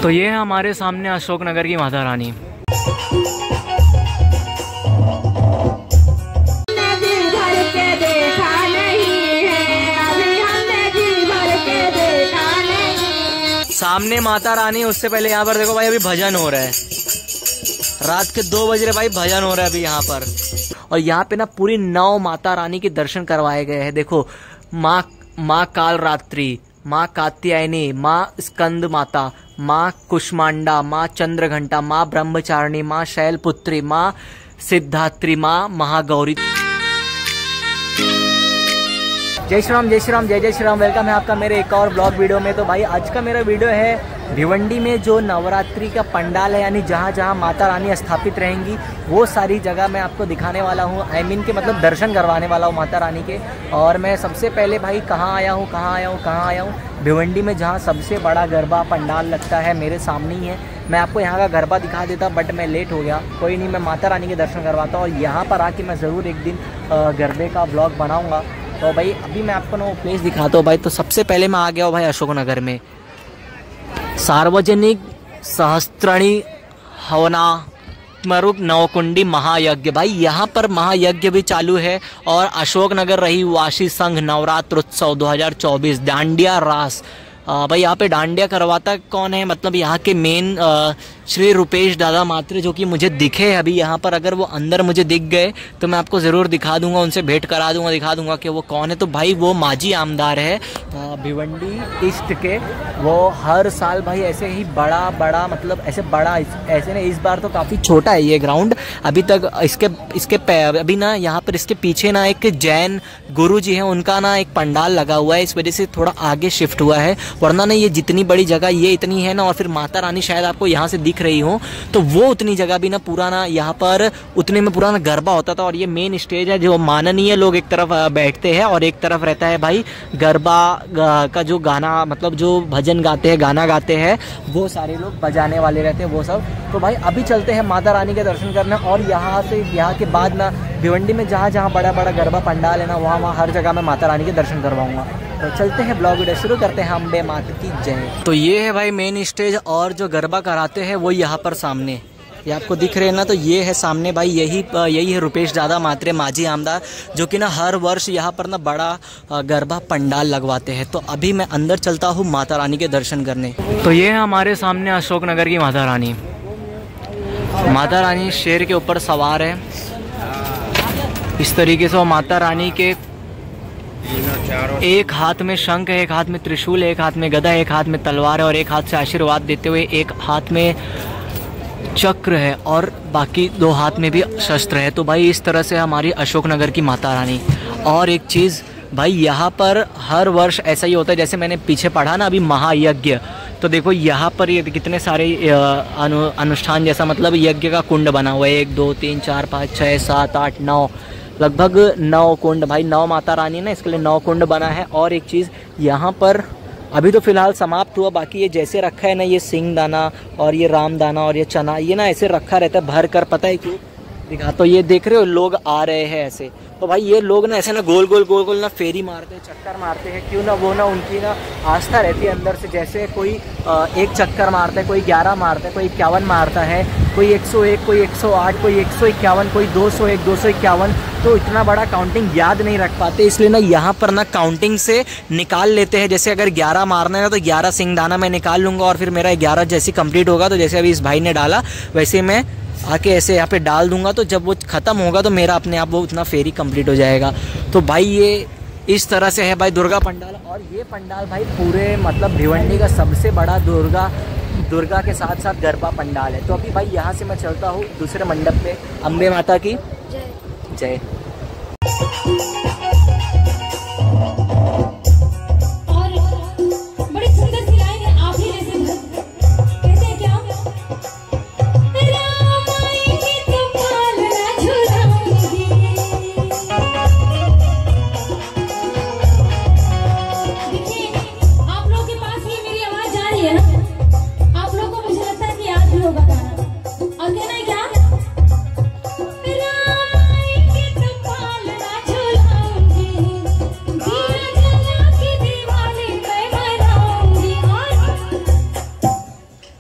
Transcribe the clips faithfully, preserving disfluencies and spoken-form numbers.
तो ये है हमारे सामने अशोकनगर की माता रानी। सामने माता रानी, उससे पहले यहाँ पर देखो भाई अभी भजन हो रहा है, रात के दो बज रहे भाई, भजन हो रहा है अभी यहाँ पर। और यहाँ पे ना पूरी नौ माता रानी के दर्शन करवाए गए हैं। देखो माँ माँ कालरात्रि, माँ कात्यायनी, माँ स्कंद माता, माँ कुष्मांडा, माँ चंद्रघंटा, माँ ब्रह्मचारिणी, माँ शैलपुत्री, माँ सिद्धात्री, माँ महागौरी। जय श्री राम, जय श्री राम, जय जय श्री राम। वेलकम है आपका मेरे एक और ब्लॉग वीडियो में। तो भाई आज का मेरा वीडियो है भिवंडी में जो नवरात्रि का पंडाल है, यानी जहाँ जहाँ माता रानी स्थापित रहेंगी वो सारी जगह मैं आपको दिखाने वाला हूँ। आई मीन के मतलब दर्शन करवाने वाला हूँ माता रानी के। और मैं सबसे पहले भाई कहाँ आया हूँ कहाँ आया हूँ कहाँ आया हूँ भिवंडी में, जहाँ सबसे बड़ा गरबा पंडाल लगता है मेरे सामने ही है। मैं आपको यहाँ का गरबा दिखा देता बट मैं लेट हो गया, कोई नहीं, मैं माता रानी के दर्शन करवाता हूँ। और यहाँ पर आके मैं ज़रूर एक दिन गरबे का ब्लॉग बनाऊँगा। तो भाई अभी मैं आपको ना वो प्लेस दिखाता हूँ भाई। तो सबसे पहले मैं आ गया हूँ भाई अशोकनगर में, सार्वजनिक सहस्त्रणी हवनात्मक नवकुंडी महायज्ञ। भाई यहाँ पर महायज्ञ भी चालू है। और अशोकनगर रहीवासी संघ नवरात्रोत्सव दो हज़ार चौबीस डांडिया रास। भाई यहाँ पे डांडिया करवाता कौन है, मतलब यहाँ के मेन श्री रुपेश दादा मात्रे, जो कि मुझे दिखे अभी यहाँ पर। अगर वो अंदर मुझे दिख गए तो मैं आपको ज़रूर दिखा दूंगा, उनसे भेंट करा दूंगा, दिखा दूंगा कि वो कौन है। तो भाई वो माजी आमदार है भिवंडी ईस्ट के। वो हर साल भाई ऐसे ही बड़ा बड़ा मतलब ऐसे बड़ा ऐसे नहीं, इस बार तो काफ़ी छोटा है ये ग्राउंड अभी तक। इसके इसके अभी ना यहाँ पर इसके पीछे ना एक जैन गुरु जी हैं, उनका ना एक पंडाल लगा हुआ है, इस वजह से थोड़ा आगे शिफ्ट हुआ है। वरना ना ये जितनी बड़ी जगह ये इतनी है ना, और फिर माता रानी शायद आपको यहाँ से दिख रही हो तो वो उतनी जगह भी ना पूरा ना यहाँ पर उतने में पूरा ना गरबा होता था। और ये मेन स्टेज है, जो माननीय लोग एक तरफ बैठते हैं और एक तरफ रहता है भाई गरबा का जो गाना, मतलब जो भजन गाते हैं, गाना गाते हैं, वो सारे लोग बजाने वाले रहते हैं वो सब। तो भाई अभी चलते हैं माता रानी के दर्शन करने। और यहाँ से यहाँ के बाद ना भिवंडी में जहाँ जहाँ बड़ा बड़ा गरबा पंडाल है ना, वहाँ वहाँ हर जगह मैं माता रानी के दर्शन करवाऊंगा। तो चलते हैं ब्लॉग वीडियो शुरू करते हैं। अम्बे माता की जय। तो ये है भाई मेन स्टेज, और जो गरबा कराते हैं वो यहाँ पर सामने ये आपको दिख रहे हैं ना, तो ये है सामने भाई, यही यही है रुपेश दादा मात्रे माजी आमदार, जो कि ना हर वर्ष यहाँ पर ना बड़ा गरबा पंडाल लगवाते हैं। तो अभी मैं अंदर चलता हूँ माता रानी के दर्शन करने। तो ये है हमारे सामने अशोकनगर की माता रानी। माता रानी शेर के ऊपर सवार है, इस तरीके से वो माता रानी के एक हाथ में शंख है, एक हाथ में त्रिशूल है, एक हाथ में गदा है, एक हाथ में तलवार है, और एक हाथ से आशीर्वाद देते हुए एक हाथ में चक्र है, और बाकी दो हाथ में भी शस्त्र है। तो भाई इस तरह से हमारी अशोकनगर की माता रानी। और एक चीज़ भाई, यहाँ पर हर वर्ष ऐसा ही होता है, जैसे मैंने पीछे पढ़ा ना अभी महायज्ञ, तो देखो यहाँ पर ये कितने सारे अनु, अनुष्ठान जैसा, मतलब यज्ञ का कुंड बना हुआ है, एक दो तीन चार पाँच छः सात आठ नौ, लगभग नौ कुंड। भाई नौ माता रानी ना, इसके लिए नौ कुंड बना है। और एक चीज़ यहाँ पर अभी तो फ़िलहाल समाप्त हुआ, बाकी ये जैसे रखा है ना, ये सिंग दाना और ये राम दाना और ये चना, ये ना ऐसे रखा रहता है भर कर, पता है क्यों दिखा, तो ये देख रहे हो लोग आ रहे हैं ऐसे। तो भाई ये लोग ना ऐसे ना गोल गोल गोल गोल ना फेरी मारते हैं, चक्कर मारते हैं, क्यों ना, वो ना उनकी ना आस्था रहती है अंदर से। जैसे कोई एक चक्कर मारता है, कोई ग्यारह मारता है, कोई इक्यावन मारता है, कोई एक सौ एक, कोई एक सौ आठ, कोई एक सौ इक्यावन, कोई दो सौ एक, दो सौ इक्यावन। तो इतना बड़ा काउंटिंग याद नहीं रख पाते, इसलिए ना यहाँ पर ना काउंटिंग से निकाल लेते हैं। जैसे अगर ग्यारह मारना है ना, तो ग्यारह सिंगदाना मैं निकाल लूँगा, और फिर मेरा ग्यारह जैसे कंप्लीट होगा, तो जैसे अभी इस भाई ने डाला वैसे मैं आके ऐसे यहाँ पे डाल दूंगा। तो जब वो ख़त्म होगा तो मेरा अपने आप वो उतना फेरी कंप्लीट हो जाएगा। तो भाई ये इस तरह से है भाई दुर्गा पंडाल। और ये पंडाल भाई पूरे मतलब भिवंडी का सबसे बड़ा दुर्गा दुर्गा के साथ साथ गरबा पंडाल है। तो अभी भाई यहाँ से मैं चलता हूँ दूसरे मंडप पे। अम्बे माता की जय जय। होगा गाना और कहना है क्या, राम आई के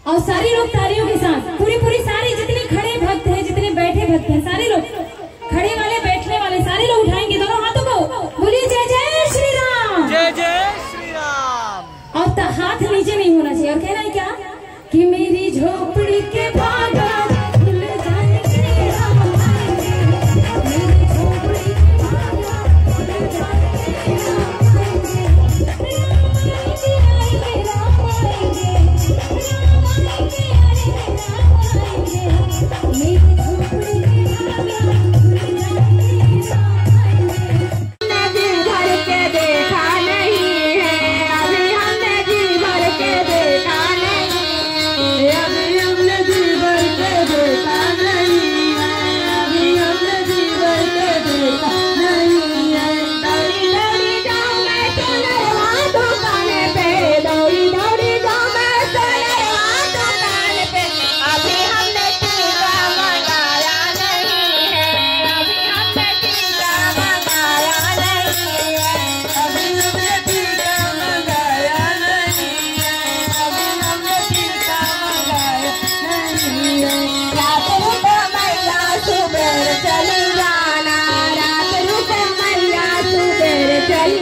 और सारे लोग तालियों के साथ, पूरी पूरी सारी जितने खड़े भक्त हैं, जितने बैठे भक्त हैं, सारे लोग, खड़े वाले बैठने वाले सारे लोग उठाएंगे दोनों हाथों को, बोलिए जय जय श्री राम, जय जय श्री राम। और हाथ नीचे नहीं होना चाहिए। और कहना है क्या कि मेरी झोपड़ी के भागा खुल जाए श्री राम आएंगे, मेरी झोपड़ी के भागा खुल जाए श्री राम आएंगे, राम आएंगे, राम आएंगे, राम आएंगे, मेरी झोपड़ी के भागा खुल जाए राम आएंगे। जी भर के देखा नहीं है, अभी हमने जी भर के देखा नहीं, अभी हमने जी भर के देखा नहीं है, अभी हमने जी भर के देखा नहीं है। दौड़ी दौड़ी जाऊं मैं सोनरवा दुकान पे, दौड़ी दौड़ी जाऊं मैं सोनरवा दुकान पे, अभी हमने टीका मंगाया नहीं है, अभी हमने टीका मंगाया नहीं है, अभी हमने टीका मंगाया नहीं है, अभी हमने टीका मंगाया नहीं है। रात रुको मैया सुबेर चली जाना, रात रुको मैया सुबेर चली।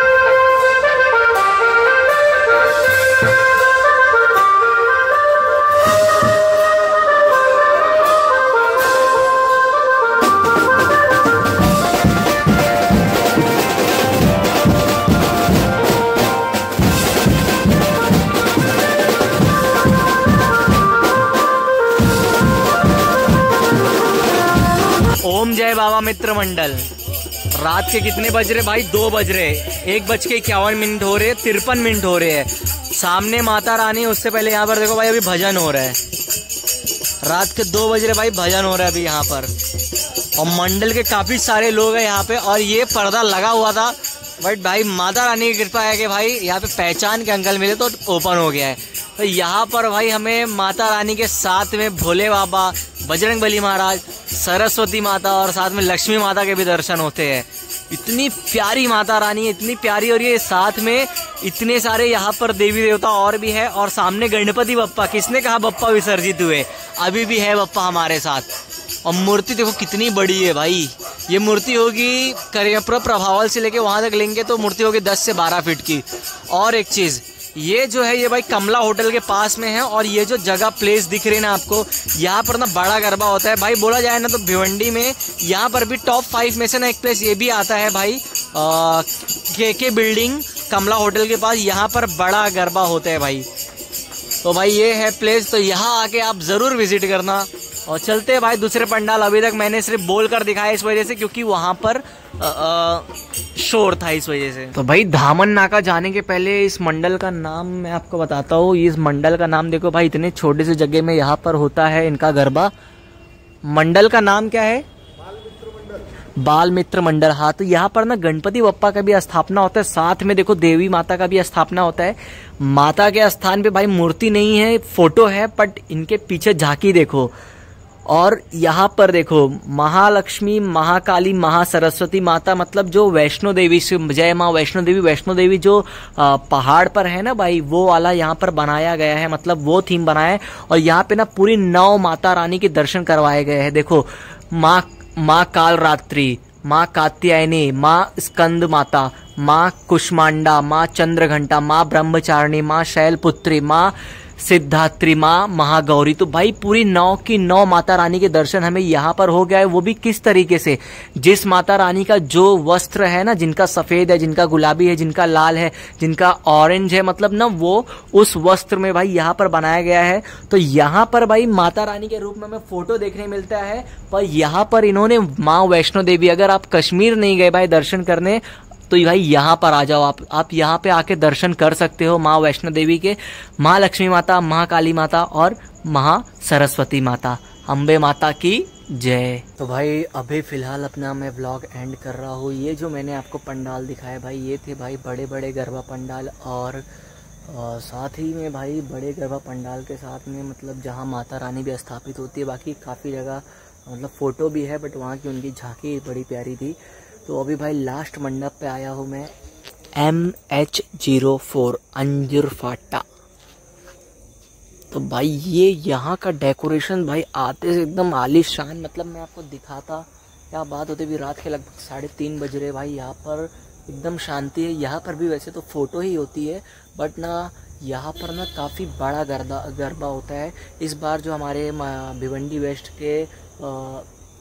ओम जय बाबा मित्र मंडल। रात के कितने बज रहे भाई? दो बज रहे, एक बज के इक्यावन मिनट हो रहे हैं, तिरपन मिनट हो रहे हैं। सामने माता रानी, उससे पहले यहाँ पर देखो भाई अभी भजन हो रहा है। रात के दो बज रहे भाई, भजन हो रहा है अभी यहाँ पर, और मंडल के काफी सारे लोग हैं यहाँ पे। और ये पर्दा लगा हुआ था, बट भाई माता रानी की कृपा है कि भाई यहाँ पे पहचान के अंकल मिले तो ओपन हो गया है। तो यहाँ पर भाई हमें माता रानी के साथ में भोले बाबा, बजरंगबली महाराज, सरस्वती माता और साथ में लक्ष्मी माता के भी दर्शन होते हैं। इतनी प्यारी माता रानी है, इतनी प्यारी। और ये साथ में इतने सारे यहाँ पर देवी देवता और भी है। और सामने गणपति बप्पा, किसने कहा बप्पा विसर्जित हुए? अभी भी है बप्पा हमारे साथ। और मूर्ति देखो कितनी बड़ी है भाई। ये मूर्ति होगी करियपुर प्रभावल से लेके वहां तक लेंगे तो मूर्ति होगी दस से बारह फीट की। और एक चीज, ये जो है ये भाई कमला होटल के पास में है। और ये जो जगह प्लेस दिख रही है ना आपको, यहाँ पर ना बड़ा गरबा होता है भाई। बोला जाए ना तो भिवंडी में यहाँ पर भी टॉप फाइव में से ना एक प्लेस ये भी आता है भाई, आ, के के बिल्डिंग कमला होटल के पास। यहाँ पर बड़ा गरबा होता है भाई। तो भाई ये है प्लेस, तो यहाँ आके आप जरूर विजिट करना। और चलते हैं भाई दूसरे पंडाल। अभी तक मैंने सिर्फ बोल कर दिखाया इस वजह से क्योंकि वहां पर आ, आ, शोर था इस वजह से। तो भाई धामन नाका जाने के पहले इस मंडल का नाम मैं आपको बताता हूँ। इस मंडल का नाम देखो भाई, इतने छोटे से जगह में यहाँ पर होता है इनका गरबा। मंडल का नाम क्या है? बाल मित्र मंडल। हाँ, तो यहाँ पर ना गणपति बप्पा का भी स्थापना होता है, साथ में देखो देवी माता का भी स्थापना होता है। माता के स्थान पे भाई मूर्ति नहीं है, फोटो है, बट इनके पीछे झांकी देखो। और यहाँ पर देखो महालक्ष्मी, महाकाली, महासरस्वती माता, मतलब जो वैष्णो देवी, जय माँ वैष्णो देवी, वैष्णो देवी जो पहाड़ पर है ना भाई, वो वाला यहाँ पर बनाया गया है, मतलब वो थीम बनाया है। और यहाँ पे ना पूरी नौ माता रानी के दर्शन करवाए गए हैं। देखो माँ माँ कालरात्रि, माँ कात्यायनी, माँ स्कंद माता, माँ कुष्मांडा, माँ चंद्रघंटा, माँ ब्रह्मचारिणी, माँ शैलपुत्री, माँ सिद्धात्री, माँ महागौरी। तो भाई पूरी नौ की नौ माता रानी के दर्शन हमें यहाँ पर हो गया है। वो भी किस तरीके से, जिस माता रानी का जो वस्त्र है ना, जिनका सफेद है, जिनका गुलाबी है, जिनका लाल है, जिनका ऑरेंज है, मतलब ना वो उस वस्त्र में भाई यहाँ पर बनाया गया है। तो यहाँ पर भाई माता रानी के रूप में हमें फोटो देखने मिलता है। पर यहाँ पर इन्होंने माँ वैष्णो देवी, अगर आप कश्मीर नहीं गए भाई दर्शन करने, तो भाई यहाँ पर आ जाओ। आप आप यहाँ पे आके दर्शन कर सकते हो माँ वैष्णो देवी के, माँ लक्ष्मी माता, महाकाली माता और महा सरस्वती माता। अम्बे माता की जय। तो भाई अभी फिलहाल अपना मैं व्लॉग एंड कर रहा हूँ। ये जो मैंने आपको पंडाल दिखाया भाई, ये थे भाई बड़े बड़े गरबा पंडाल। और आ, साथ ही में भाई बड़े गरबा पंडाल के साथ में मतलब जहाँ माता रानी भी स्थापित होती है, बाकी काफ़ी जगह मतलब फ़ोटो भी है, बट वहाँ की उनकी झांकी बड़ी प्यारी थी। तो अभी भाई लास्ट मंडप पे आया हूँ मैं, M H zero four Anjur Phata. तो भाई ये यहाँ का डेकोरेशन भाई आते से एकदम आलीशान, मतलब मैं आपको दिखाता क्या बात होती। भी रात के लगभग साढ़े तीन बज रहे भाई, यहाँ पर एकदम शांति है। यहाँ पर भी वैसे तो फ़ोटो ही होती है, बट ना यहाँ पर ना काफ़ी बड़ा गरबा गरबा होता है। इस बार जो हमारे भिवंडी वेस्ट के आ,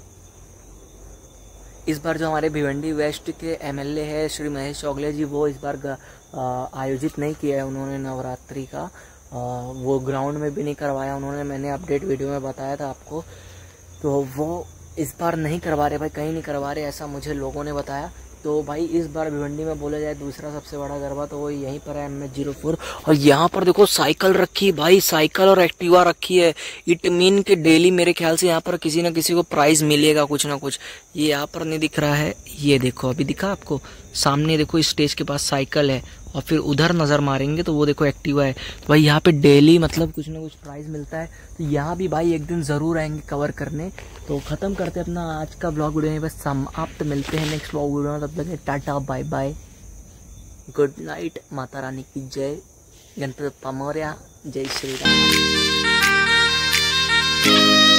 इस बार जो हमारे भिवंडी वेस्ट के एमएलए है श्री महेश चौगले जी, वो इस बार आयोजित नहीं किया है उन्होंने नवरात्रि का। आ, वो ग्राउंड में भी नहीं करवाया उन्होंने, मैंने अपडेट वीडियो में बताया था आपको। तो वो इस बार नहीं करवा रहे भाई, कहीं नहीं करवा रहे, ऐसा मुझे लोगों ने बताया। तो भाई इस बार भिवंडी में बोला जाए दूसरा सबसे बड़ा गरबा तो वो यहीं पर है, एम एच जीरो फोर। और यहाँ पर देखो साइकिल रखी है भाई, साइकिल और एक्टिवा रखी है। इट मीन के डेली मेरे ख्याल से यहाँ पर किसी ना किसी को प्राइज मिलेगा कुछ ना कुछ। ये यहाँ पर नहीं दिख रहा है, ये देखो अभी दिखा आपको सामने, देखो इस स्टेज के पास साइकिल है और फिर उधर नज़र मारेंगे तो वो देखो एक्टिवा है। तो भाई यहाँ पे डेली मतलब कुछ ना कुछ प्राइज़ मिलता है। तो यहाँ भी भाई एक दिन ज़रूर आएंगे कवर करने। तो ख़त्म करते हैं अपना आज का ब्लॉग वीडियो में, बस समाप्त। मिलते हैं नेक्स्ट ब्लॉग वीडियो में, तब तक tata bye bye, good night, Mata Rani की जय, गणपति बप्पा मोरया, जय श्री राम।